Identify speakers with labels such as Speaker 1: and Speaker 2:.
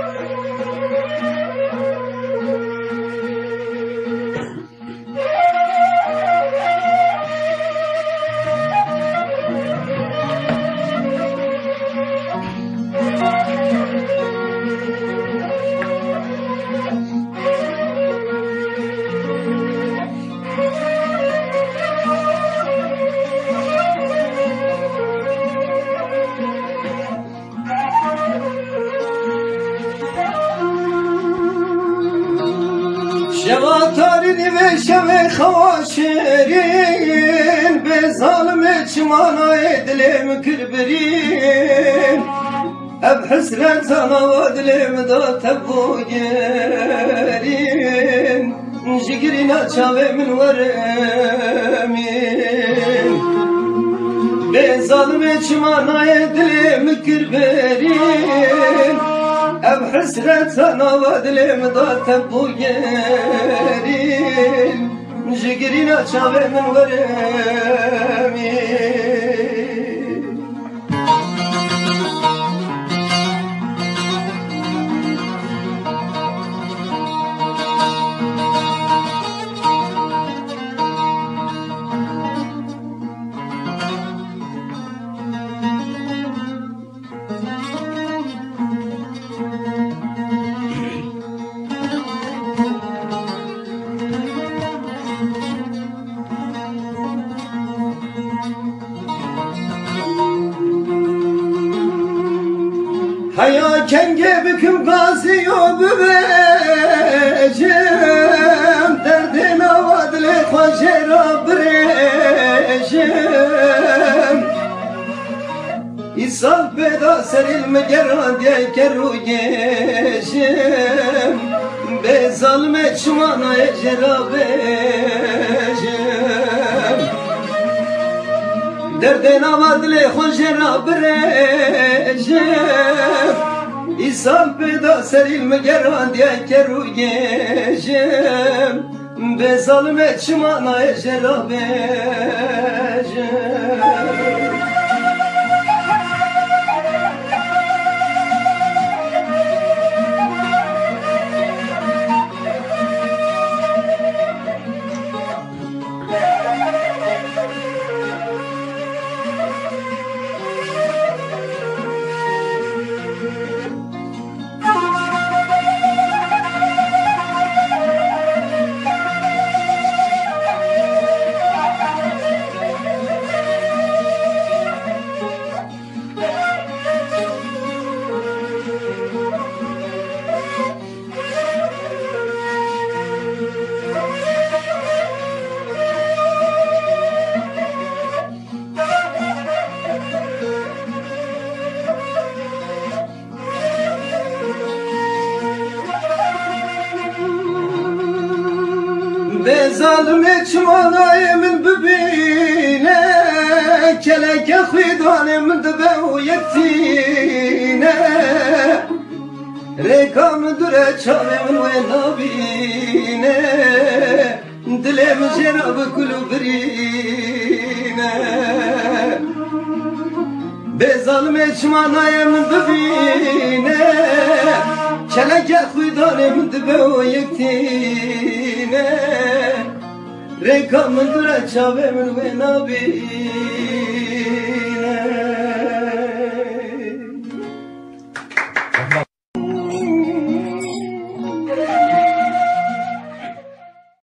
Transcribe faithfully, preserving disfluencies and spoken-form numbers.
Speaker 1: شواتارنی و شو خواشرین به ظالم چمانای دلم کربرین اب حسرت انا و دلم دا تبوگرین جگرین چاوه من ورمین به ظالم چمانای دلم کربرین اب حسرت انا و دلم دا تبوگرین جگرین چاوه من ورمین Haya kenge büküm gazi o bübecim derdin avadlı khoşera birejim İsaf beda seril megeran diye keru geçim be zalme çmana ejera bejim derdin avadlı khoşera birejim İsam peda seril megeran diye keru geçim be zalme çmana ejera bejim به ظالم چمانای من ببینه کلک خیدان من دبه و یکتینه ریکام دوره چاوه من و نبینه دلم جناب کلو برینه به ظالم چمانای من ببینه کلک خیدان من دبه و یکتینه ریکام دوره چاوه من و نبینه